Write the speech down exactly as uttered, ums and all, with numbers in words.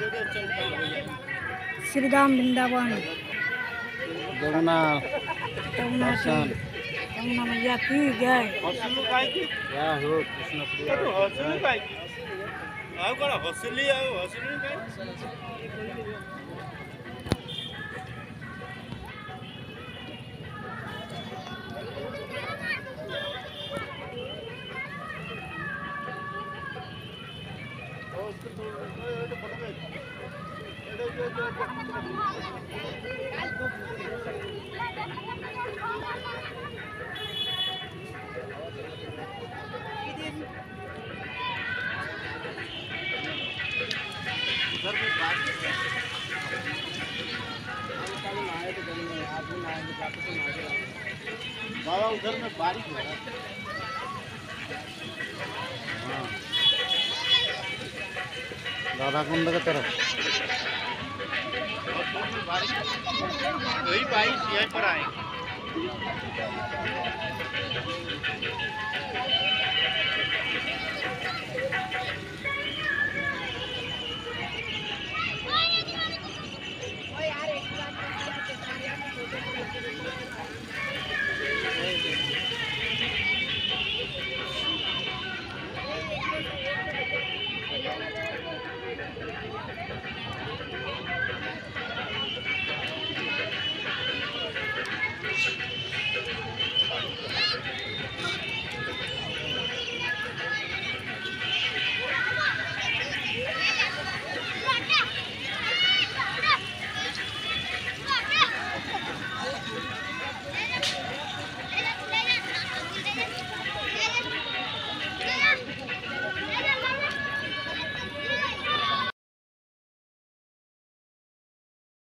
श्री राम वृंदावन जमुना यमुना की दर्शन यमुना मैया की जय। क्या हो कृष्ण प्रिय बाबा उधर में बारिश हो रहा है। हाँ राधा कुंड की तरफ वही बाईस यहीं पर आएंगे।